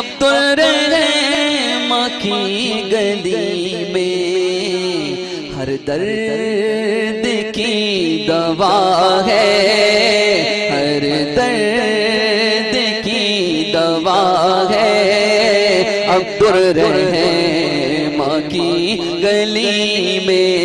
Abdurrahman की गली में हर दर्द की दवा है, हर दर्द की दवा है। अब्दुर्रहमान की गली में